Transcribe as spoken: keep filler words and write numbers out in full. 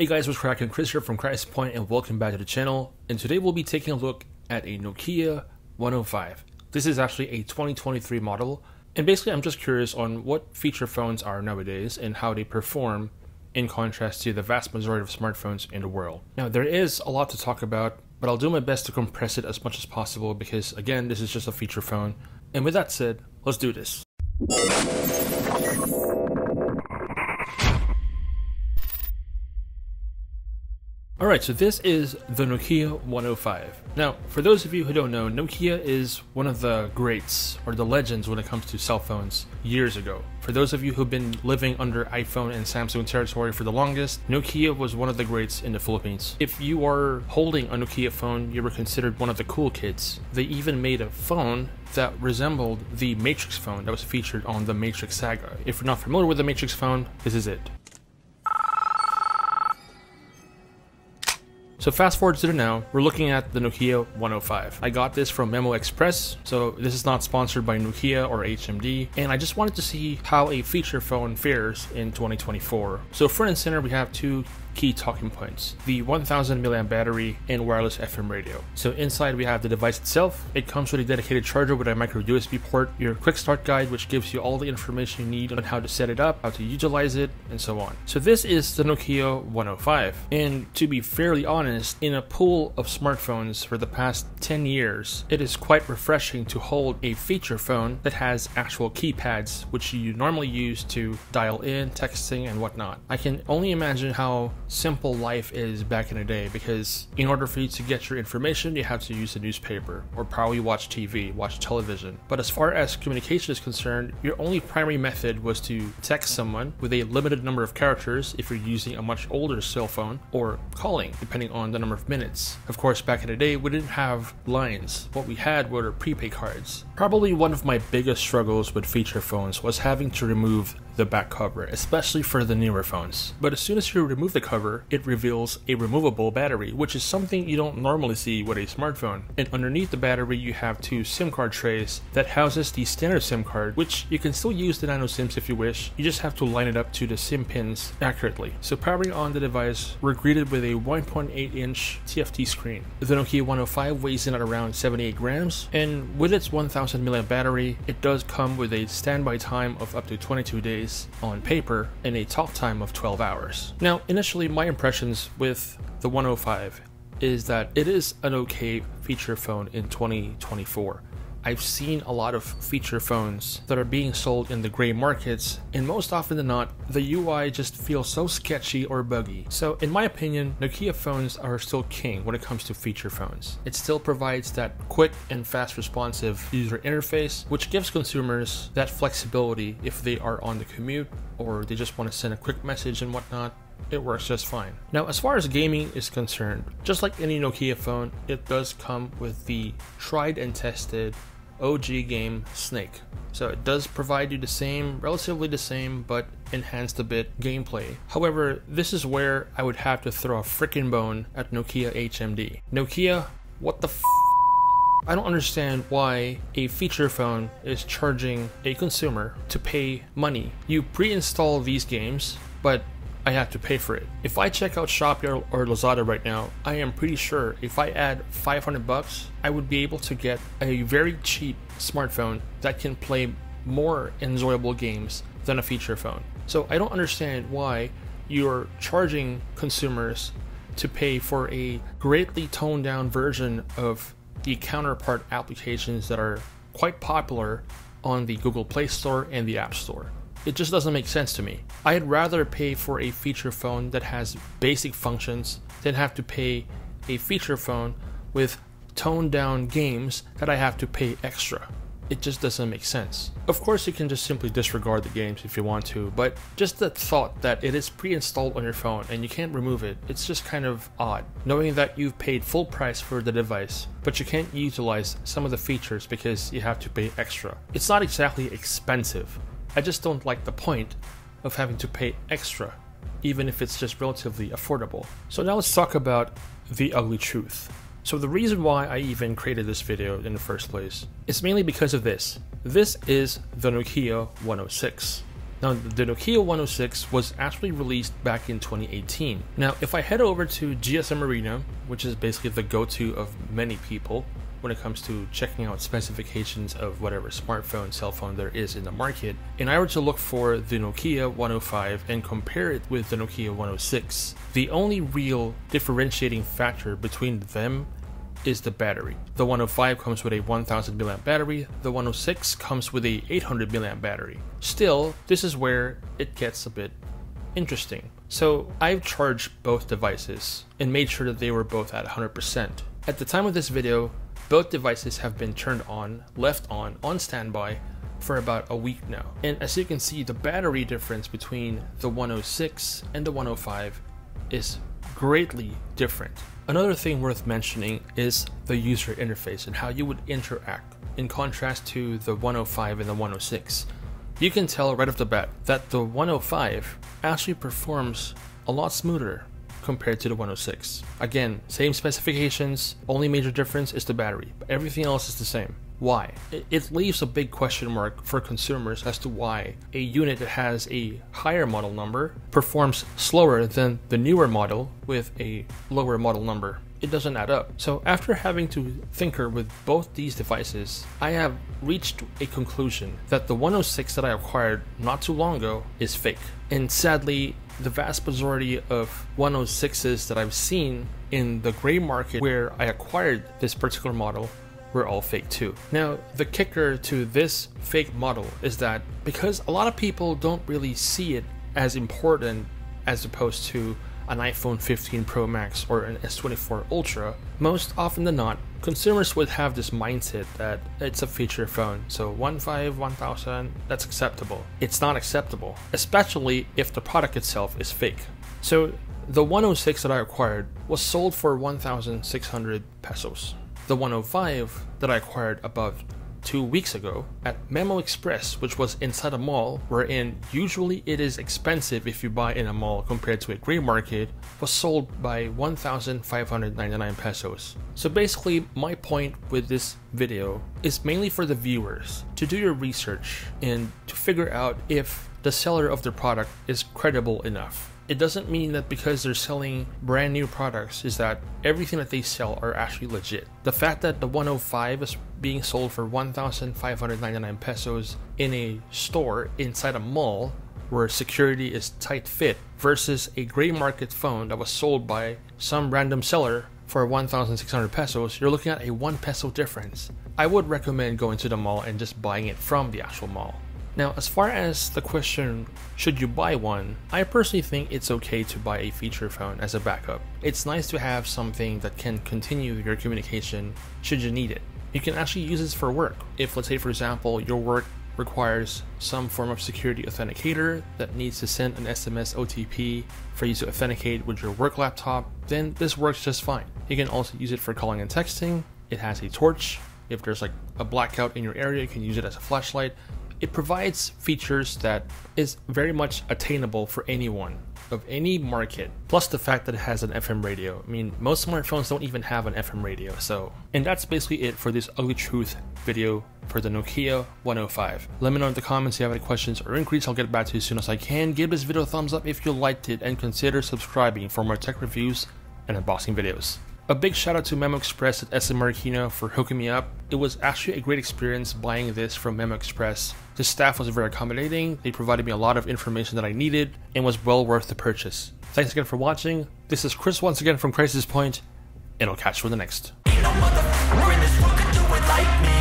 Hey guys, what's cracking? Chris here from Crisis Point, and welcome back to the channel. And today we'll be taking a look at a Nokia one oh five. This is actually a twenty twenty-three model, and basically I'm just curious on what feature phones are nowadays and how they perform in contrast to the vast majority of smartphones in the world. Now there is a lot to talk about, but I'll do my best to compress it as much as possible because again, this is just a feature phone. And with that said, let's do this. Alright, so this is the Nokia one oh five. Now, for those of you who don't know, Nokia is one of the greats, or the legends when it comes to cell phones years ago. For those of you who've been living under iPhone and Samsung territory for the longest, Nokia was one of the greats in the Philippines. If you are holding a Nokia phone, you were considered one of the cool kids. They even made a phone that resembled the Matrix phone that was featured on the Matrix saga. If you're not familiar with the Matrix phone, this is it. So fast forward to the now, we're looking at the Nokia one oh five. I got this from Memo Express, so this is not sponsored by Nokia or H M D, and I just wanted to see how a feature phone fares in twenty twenty-four. So front and center we have two key talking points: the one thousand milliamp battery and wireless F M radio. So inside we have the device itself. It comes with a dedicated charger with a micro U S B port, your quick start guide which gives you all the information you need on how to set it up, how to utilize it, and so on. So this is the Nokia one oh five, and to be fairly honest, in a pool of smartphones for the past ten years, it is quite refreshing to hold a feature phone that has actual keypads which you normally use to dial in, texting, and whatnot. I can only imagine how simple life is back in the day, because in order for you to get your information you have to use a newspaper or probably watch T V, watch television. But as far as communication is concerned, your only primary method was to text someone with a limited number of characters if you're using a much older cell phone, or calling depending on the number of minutes. Of course, back in the day we didn't have lines. What we had were prepaid cards. Probably one of my biggest struggles with feature phones was having to remove the back cover, especially for the newer phones. But as soon as you remove the cover, it reveals a removable battery, which is something you don't normally see with a smartphone. And underneath the battery you have two SIM card trays that houses the standard SIM card, which you can still use the nano SIMs if you wish. You just have to line it up to the SIM pins accurately. So powering on the device, we're greeted with a one point eight inch T F T screen. The Nokia one oh five weighs in at around seventy-eight grams, and with its one thousand milliamp battery, it does come with a standby time of up to twenty-two days on paper and a talk time of twelve hours. Now, initially my impressions with the one oh five is that it is an okay feature phone in twenty twenty-four. I've seen a lot of feature phones that are being sold in the gray markets, and most often than not, the U I just feels so sketchy or buggy. So in my opinion, Nokia phones are still king when it comes to feature phones. It still provides that quick and fast responsive user interface, which gives consumers that flexibility if they are on the commute or they just want to send a quick message and whatnot. It works just fine. Now, as far as gaming is concerned, just like any Nokia phone, it does come with the tried and tested O G game Snake. So it does provide you the same, relatively the same, but enhanced a bit gameplay. However, this is where I would have to throw a freaking bone at Nokia H M D. Nokia, what the f? I don't understand why a feature phone is charging a consumer to pay money. You pre-install these games, but I have to pay for it. If I check out Shopee or Lazada right now, I am pretty sure if I add five hundred bucks, I would be able to get a very cheap smartphone that can play more enjoyable games than a feature phone. So I don't understand why you're charging consumers to pay for a greatly toned down version of the counterpart applications that are quite popular on the Google Play Store and the App Store. It just doesn't make sense to me. I'd rather pay for a feature phone that has basic functions than have to pay a feature phone with toned down games that I have to pay extra. It just doesn't make sense. Of course you can just simply disregard the games if you want to, but just the thought that it is pre-installed on your phone and you can't remove it, it's just kind of odd. Knowing that you've paid full price for the device, but you can't utilize some of the features because you have to pay extra. It's not exactly expensive. I just don't like the point of having to pay extra, even if it's just relatively affordable. So now let's talk about the ugly truth. So the reason why I even created this video in the first place is mainly because of this. This is the Nokia one oh six. Now, the Nokia one oh six was actually released back in twenty eighteen. Now, if I head over to G S M Arena, which is basically the go-to of many people when it comes to checking out specifications of whatever smartphone, cell phone there is in the market, and I were to look for the Nokia one oh five and compare it with the Nokia one oh six, the only real differentiating factor between them is the battery. The one oh five comes with a one thousand milliamp battery, the one oh six comes with a eight hundred milliamp battery. Still, this is where it gets a bit interesting. So I've charged both devices and made sure that they were both at one hundred percent. At the time of this video, both devices have been turned on, left on, on standby for about a week now. And as you can see, the battery difference between the one oh six and the one oh five is greatly different. Another thing worth mentioning is the user interface and how you would interact in contrast to the one oh five and the one oh six. You can tell right off the bat that the one oh five actually performs a lot smoother compared to the one oh six. Again, same specifications, only major difference is the battery, but everything else is the same. Why? It leaves a big question mark for consumers as to why a unit that has a higher model number performs slower than the newer model with a lower model number. It doesn't add up. So after having to tinker with both these devices, I have reached a conclusion that the one oh six that I acquired not too long ago is fake. And sadly, the vast majority of one oh sixes that I've seen in the gray market where I acquired this particular model were all fake too. Now, the kicker to this fake model is that because a lot of people don't really see it as important as opposed to an iPhone fifteen Pro Max or an S twenty-four Ultra, most often than not, consumers would have this mindset that it's a feature phone, so one five, one thousand, that's acceptable. It's not acceptable, especially if the product itself is fake. So the one oh six that I acquired was sold for one thousand six hundred pesos. The one oh five that I acquired about two weeks ago at Memo Express, which was inside a mall, wherein usually it is expensive if you buy in a mall compared to a gray market, was sold by one thousand five hundred ninety-nine pesos. So basically, my point with this video is mainly for the viewers to do your research and to figure out if the seller of the product is credible enough. It doesn't mean that because they're selling brand new products is that everything that they sell are actually legit. The fact that the one oh five is being sold for one thousand five hundred ninety-nine pesos in a store inside a mall where security is tight fit versus a gray market phone that was sold by some random seller for one thousand six hundred pesos, you're looking at a one peso difference. I would recommend going to the mall and just buying it from the actual mall. Now, as far as the question, should you buy one, I personally think it's okay to buy a feature phone as a backup. It's nice to have something that can continue your communication should you need it. You can actually use this for work. If, let's say for example, your work requires some form of security authenticator that needs to send an S M S O T P for you to authenticate with your work laptop, then this works just fine. You can also use it for calling and texting. It has a torch. If there's like a blackout in your area, you can use it as a flashlight. It provides features that is very much attainable for anyone of any market, plus the fact that it has an F M radio. I mean, most smartphones don't even have an F M radio, so. And that's basically it for this ugly truth video for the Nokia one oh five. Let me know in the comments if you have any questions or inquiries. I'll get back to you as soon as I can. Give this video a thumbs up if you liked it, and consider subscribing for more tech reviews and unboxing videos. A big shout out to Memo Express at S M Marikina for hooking me up. It was actually a great experience buying this from Memo Express. The staff was very accommodating, they provided me a lot of information that I needed, and was well worth the purchase. Thanks again for watching. This is Chris once again from Crisis Point, and I'll catch you in the next.